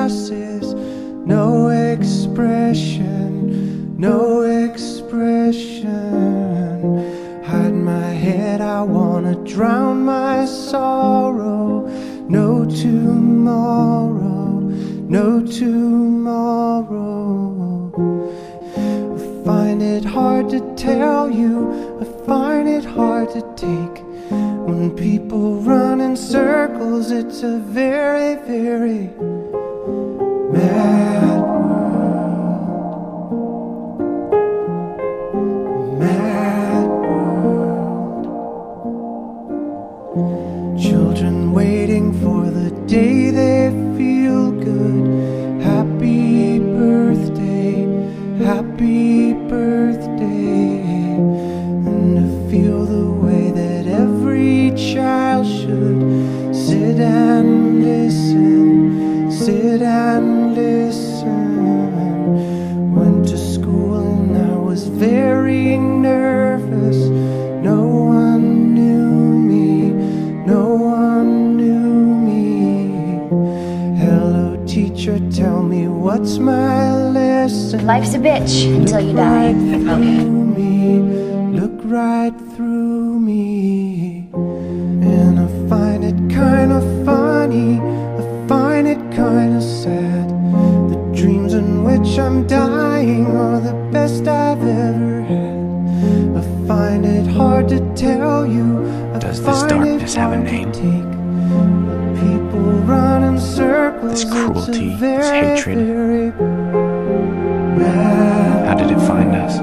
masses. No expression, no expression. Hide my head, I wanna drown my sorrow. No tomorrow, no tomorrow. I find it hard to tell you, I find it hard to take. When people run in circles, it's a very, very mad world. Mad world. Children waiting for the day they feel good. Happy birthday, happy birthday. And to feel the way that every child should sit and listen, sit and listen. Went to school and I was very nervous. No one knew me, no one knew me. Hello teacher, tell me what's my lesson. Life's a bitch until you die. Okay. Look right through me. And I find it kind of funny, I find it kind of sad. The dreams in which I'm dying are the best I've ever had. I find it hard to tell you. Does this darkness have a name? People run in circles. This cruelty, this hatred. How did it find us?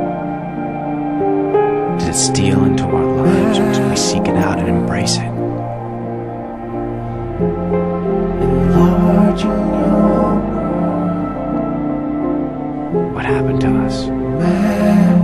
Did it steal into our lives, or did we seek it out and embrace it? What happened to us?